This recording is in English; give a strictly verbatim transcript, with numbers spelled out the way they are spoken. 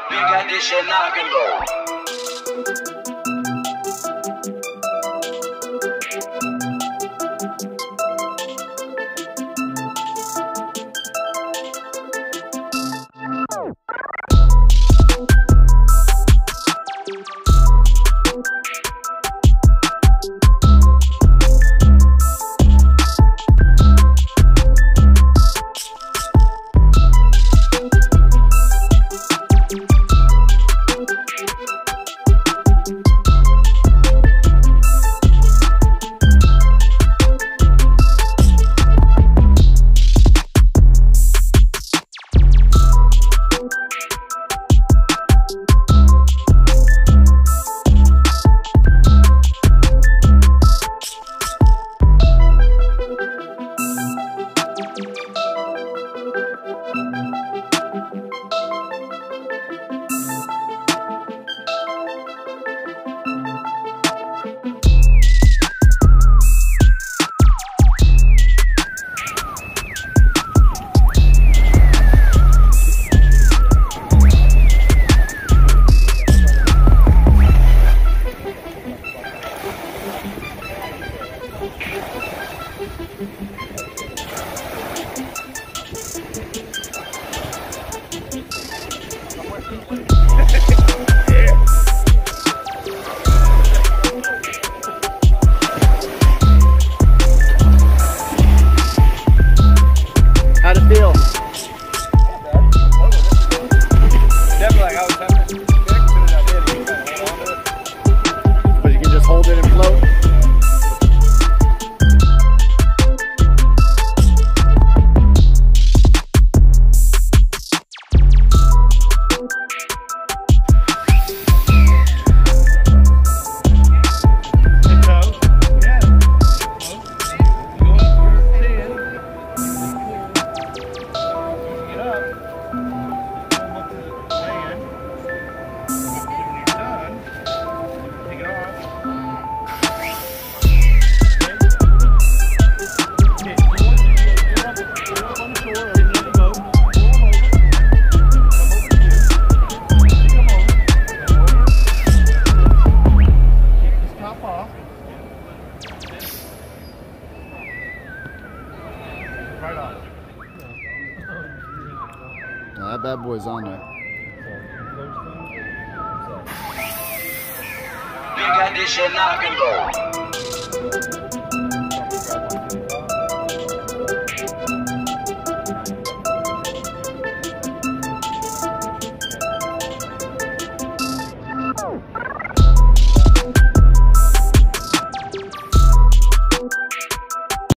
got this shit knocking low. How'd it feel? Definitely like I was having it fixed, and I did. You kind of hold on to it. But you can just hold it and float? Right on. Now that bad boy's on there. We got this shit knocking low.